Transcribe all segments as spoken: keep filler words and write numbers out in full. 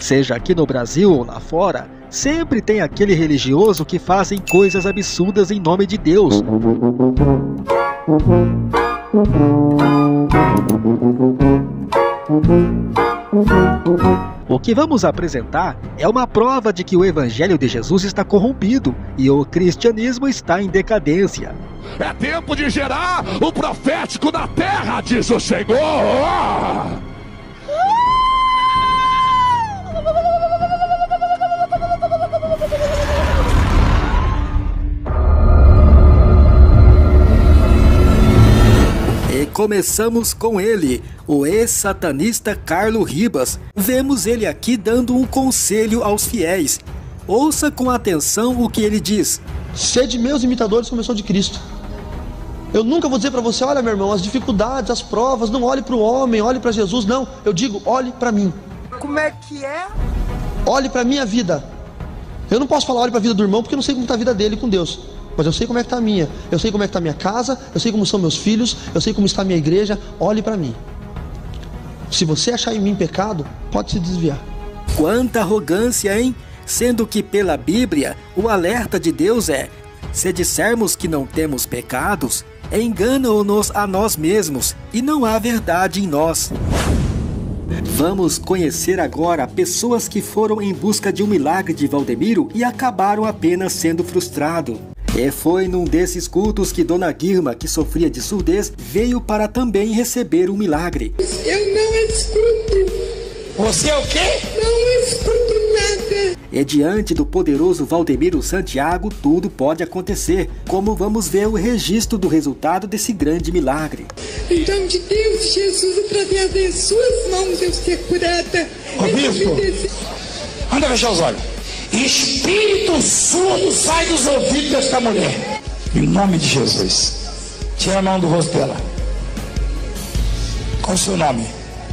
Seja aqui no Brasil ou lá fora, sempre tem aquele religioso que fazem coisas absurdas em nome de Deus. O que vamos apresentar é uma prova de que o Evangelho de Jesus está corrompido e o cristianismo está em decadência. É tempo de gerar o profético na terra, diz o Senhor! E começamos com ele, o ex-satanista Carlo Ribas. Vemos ele aqui dando um conselho aos fiéis. Ouça com atenção o que ele diz. Sede meus imitadores como eu sou de Cristo. Eu nunca vou dizer para você, olha meu irmão, as dificuldades, as provas, não olhe para o homem, olhe para Jesus, não. Eu digo, olhe para mim. Como é que é? Olhe para a minha vida. Eu não posso falar olhe para a vida do irmão porque eu não sei como está a vida dele com Deus. Mas eu sei como é que está a minha. Eu sei como é que está a minha casa, eu sei como são meus filhos, eu sei como está a minha igreja. Olhe para mim. Se você achar em mim pecado, pode se desviar. Quanta arrogância, hein? Sendo que pela Bíblia, o alerta de Deus é: se dissermos que não temos pecados, enganam-nos a nós mesmos e não há verdade em nós. Vamos conhecer agora pessoas que foram em busca de um milagre de Valdemiro e acabaram apenas sendo frustrados. E foi num desses cultos que Dona Guirma, que sofria de surdez, veio para também receber um milagre. Eu não escuto. Você é o quê? Não escuto nada. E diante do poderoso Valdemiro Santiago, tudo pode acontecer, como vamos ver o registro do resultado desse grande milagre. Em nome de Deus, Jesus, através das suas mãos eu ser curada. Ô bispo, anda fechar os olhos. Espírito surdo sai dos ouvidos desta mulher. Em nome de Jesus. Tira a mão do rosto dela. Qual o seu nome?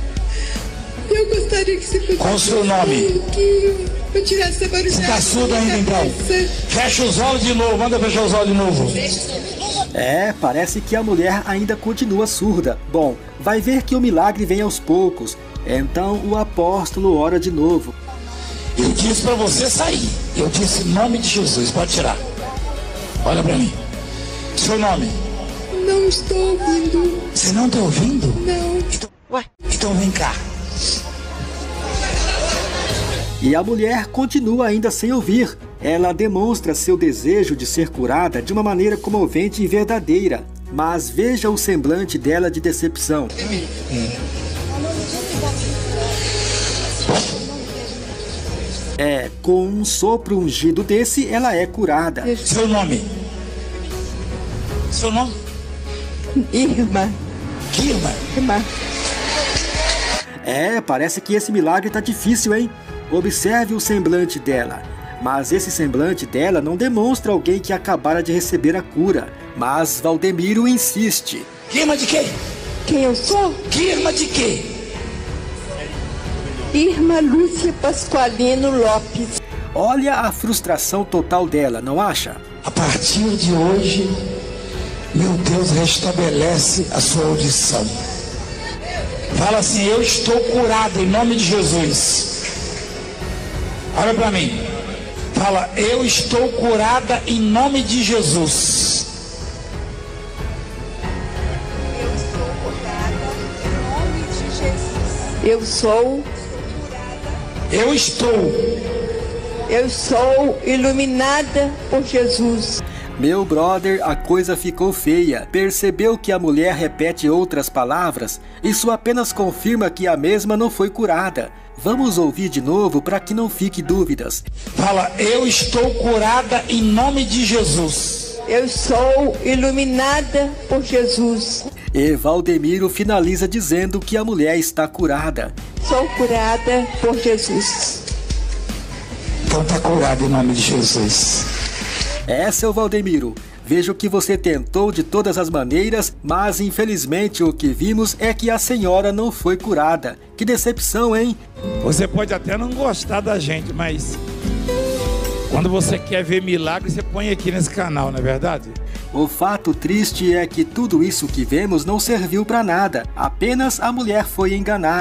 Eu gostaria que você fosse. Qual o seu nome? Que eu tirasse a barulhada. Você está surdo ainda então? Fecha os olhos de novo. Manda fechar os olhos de novo. É, parece que a mulher ainda continua surda. Bom, vai ver que o milagre vem aos poucos. Então o apóstolo ora de novo. Eu disse para você sair. Eu disse em nome de Jesus. Pode tirar. Olha para mim. Seu nome? Não estou ouvindo. Você não está ouvindo? Não. Então, ué, então vem cá. E a mulher continua ainda sem ouvir. Ela demonstra seu desejo de ser curada de uma maneira comovente e verdadeira. Mas veja o semblante dela de decepção. Hum. É, com um sopro ungido desse, ela é curada. Seu nome? Seu nome? Irmã. Que irmã? Irmã. É, parece que esse milagre tá difícil, hein? Observe o semblante dela. Mas esse semblante dela não demonstra alguém que acabara de receber a cura. Mas Valdemiro insiste. Que irmã de quê? Quem eu sou? Que irmã de quê? Irmã Lúcia Pasqualino Lopes. Olha a frustração total dela, não acha? A partir de hoje, meu Deus restabelece a sua audição. Fala assim, eu estou curado em nome de Jesus. Olha para mim. Fala, eu estou curada em nome de Jesus. Eu estou curada em nome de Jesus. Eu sou. Eu estou. Eu sou iluminada por Jesus. Meu brother, a coisa ficou feia. Percebeu que a mulher repete outras palavras? Isso apenas confirma que a mesma não foi curada. Vamos ouvir de novo para que não fique dúvidas. Fala, eu estou curada em nome de Jesus. Eu sou iluminada por Jesus. E Valdemiro finaliza dizendo que a mulher está curada. Sou curada por Jesus. Então está curada em nome de Jesus. É, seu Valdemiro, vejo que você tentou de todas as maneiras, mas infelizmente o que vimos é que a senhora não foi curada. Que decepção, hein? Você pode até não gostar da gente, mas quando você quer ver milagre, você põe aqui nesse canal, não é verdade? O fato triste é que tudo isso que vemos não serviu para nada. Apenas a mulher foi enganada.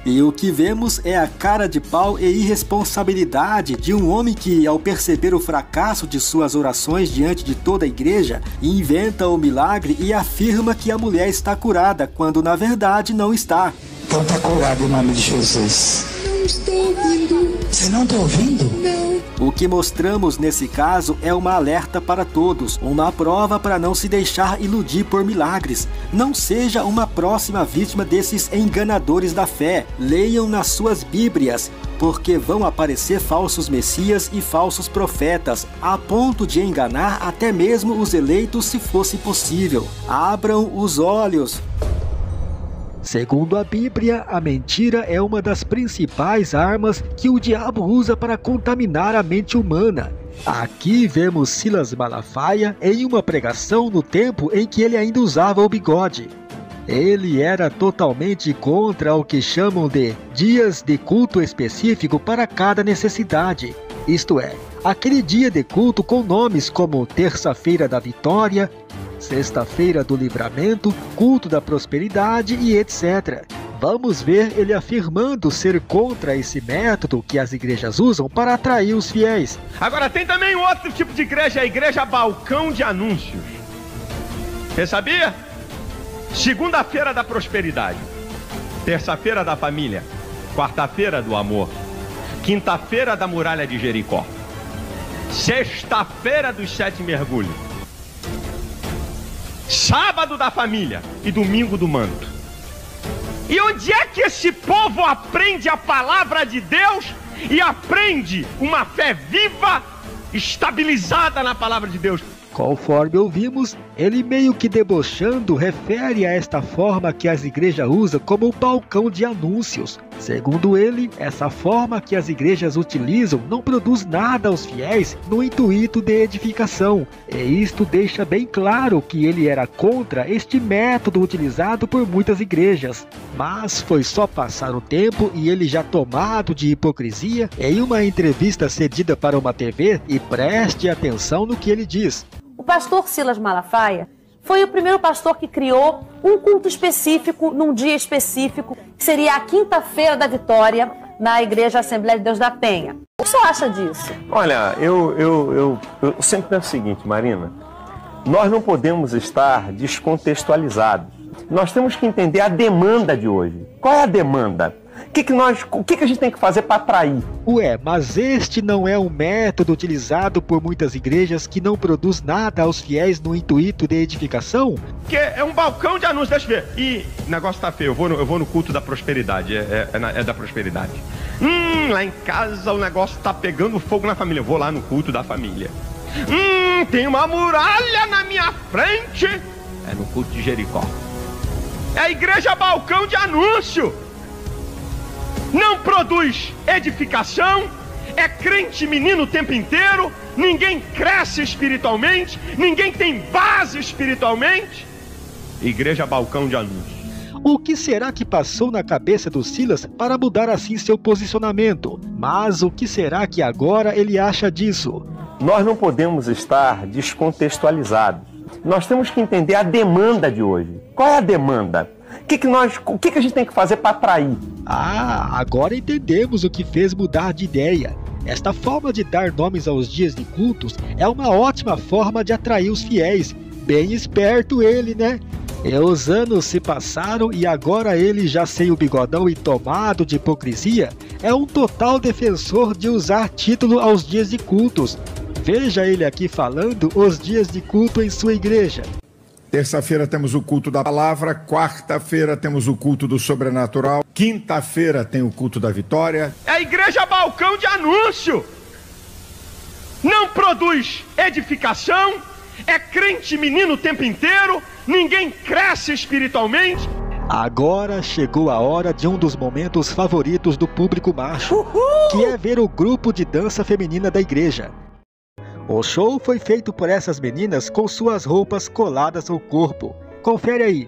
E o que vemos é a cara de pau e irresponsabilidade de um homem que, ao perceber o fracasso de suas orações diante de toda a igreja, inventa o milagre e afirma que a mulher está curada, quando na verdade não está. Então está curado em nome de Jesus. Não estou ouvindo. Você não está ouvindo? Não. O que mostramos nesse caso é uma alerta para todos, uma prova para não se deixar iludir por milagres. Não seja uma próxima vítima desses enganadores da fé. Leiam nas suas Bíblias, porque vão aparecer falsos messias e falsos profetas, a ponto de enganar até mesmo os eleitos se fosse possível. Abram os olhos. Segundo a Bíblia, a mentira é uma das principais armas que o diabo usa para contaminar a mente humana. Aqui vemos Silas Malafaia em uma pregação no tempo em que ele ainda usava o bigode. Ele era totalmente contra o que chamam de dias de culto específico para cada necessidade. Isto é, aquele dia de culto com nomes como Terça-feira da Vitória, Sexta-feira do Livramento, Culto da Prosperidade e etcétera. Vamos ver ele afirmando ser contra esse método que as igrejas usam para atrair os fiéis. Agora tem também um outro tipo de igreja, a igreja balcão de anúncios. Você sabia? Segunda-feira da prosperidade, terça-feira da família, quarta-feira do amor, quinta-feira da muralha de Jericó, sexta-feira dos sete mergulhos, sábado da família e domingo do manto. E onde é que esse povo aprende a palavra de Deus e aprende uma fé viva, estabilizada na palavra de Deus? Conforme ouvimos, ele meio que debochando refere a esta forma que as igrejas usam como balcão de anúncios. Segundo ele, essa forma que as igrejas utilizam não produz nada aos fiéis no intuito de edificação. E isto deixa bem claro que ele era contra este método utilizado por muitas igrejas. Mas foi só passar o tempo e ele, já tomado de hipocrisia, em uma entrevista cedida para uma T V, e preste atenção no que ele diz. O pastor Silas Malafaia foi o primeiro pastor que criou um culto específico, num dia específico, que seria a Quinta-feira da Vitória, na Igreja Assembleia de Deus da Penha. O que você acha disso? Olha, eu, eu, eu, eu sempre penso o seguinte, Marina, nós não podemos estar descontextualizados. Nós temos que entender a demanda de hoje. Qual é a demanda? O que, que, nós, o que, que a gente tem que fazer para atrair? Ué, mas este não é um método utilizado por muitas igrejas que não produz nada aos fiéis no intuito de edificação? Que é um balcão de anúncios, deixa eu ver. E o negócio tá feio, eu vou no, eu vou no culto da prosperidade, é, é, é da prosperidade. Hum, lá em casa o negócio tá pegando fogo na família, eu vou lá no culto da família. Hum, tem uma muralha na minha frente, é no culto de Jericó. É a igreja balcão de anúncio. Não produz edificação, é crente menino o tempo inteiro, ninguém cresce espiritualmente, ninguém tem base espiritualmente. Igreja balcão de anúncios. O que será que passou na cabeça do Silas para mudar assim seu posicionamento? Mas o que será que agora ele acha disso? Nós não podemos estar descontextualizados. Nós temos que entender a demanda de hoje. Qual é a demanda? O que, que, nós, o que, que a gente tem que fazer para atrair? Ah, agora entendemos o que fez mudar de ideia. Esta forma de dar nomes aos dias de cultos é uma ótima forma de atrair os fiéis. Bem esperto ele, né? E os anos se passaram e agora ele, já sem o bigodão e tomado de hipocrisia, é um total defensor de usar título aos dias de cultos. Veja ele aqui falando os dias de culto em sua igreja. Terça-feira temos o culto da palavra, quarta-feira temos o culto do sobrenatural, quinta-feira tem o culto da vitória. É a igreja balcão de anúncio. Não produz edificação, é crente menino o tempo inteiro, ninguém cresce espiritualmente. Agora chegou a hora de um dos momentos favoritos do público macho, Uhul! que é ver o grupo de dança feminina da igreja. O show foi feito por essas meninas com suas roupas coladas ao corpo. Confere aí.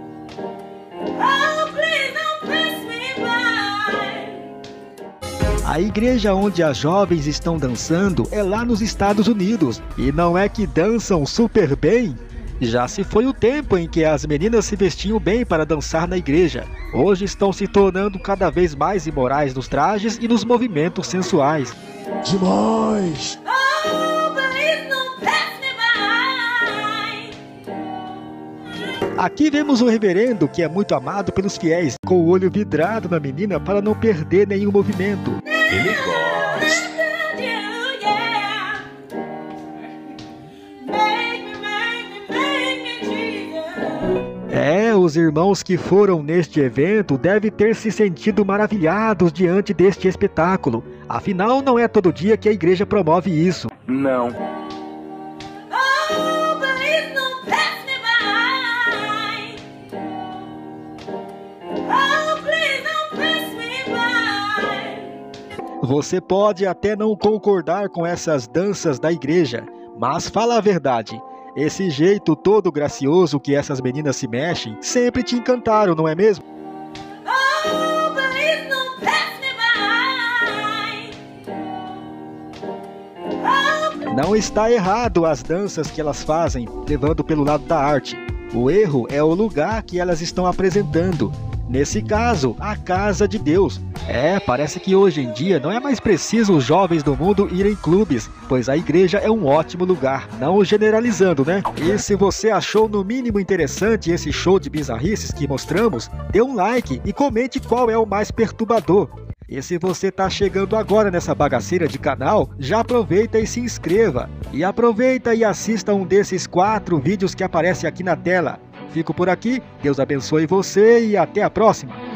A A igreja onde as jovens estão dançando é lá nos Estados Unidos. E não é que dançam super bem? Já se foi o tempo em que as meninas se vestiam bem para dançar na igreja. Hoje estão se tornando cada vez mais imorais nos trajes e nos movimentos sensuais. Demais! Aqui vemos um reverendo que é muito amado pelos fiéis, com o olho vidrado na menina para não perder nenhum movimento. Ele gosta. É, os irmãos que foram neste evento devem ter se sentido maravilhados diante deste espetáculo. Afinal, não é todo dia que a igreja promove isso. Não. Você pode até não concordar com essas danças da igreja, mas fala a verdade. Esse jeito todo gracioso que essas meninas se mexem sempre te encantaram, não é mesmo? Não está errado as danças que elas fazem, levando pelo lado da arte. O erro é o lugar que elas estão apresentando. Nesse caso, a casa de Deus. É, parece que hoje em dia não é mais preciso os jovens do mundo irem em clubes, pois a igreja é um ótimo lugar, não generalizando, né? E se você achou no mínimo interessante esse show de bizarrices que mostramos, dê um like e comente qual é o mais perturbador. E se você tá chegando agora nessa bagaceira de canal, já aproveita e se inscreva. E aproveita e assista um desses quatro vídeos que aparecem aqui na tela. Fico por aqui, Deus abençoe você e até a próxima!